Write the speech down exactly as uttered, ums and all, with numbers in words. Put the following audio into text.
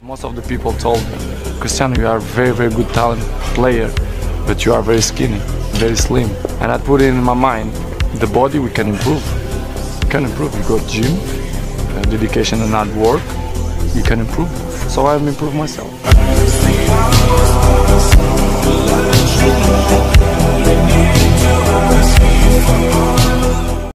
Most of the people told me, Cristiano, you are a very, very good talent player, but you are very skinny, very slim. And I put it in my mind, the body we can improve. You can improve, you go to gym, uh, dedication and hard work, you can improve. So I've improved myself.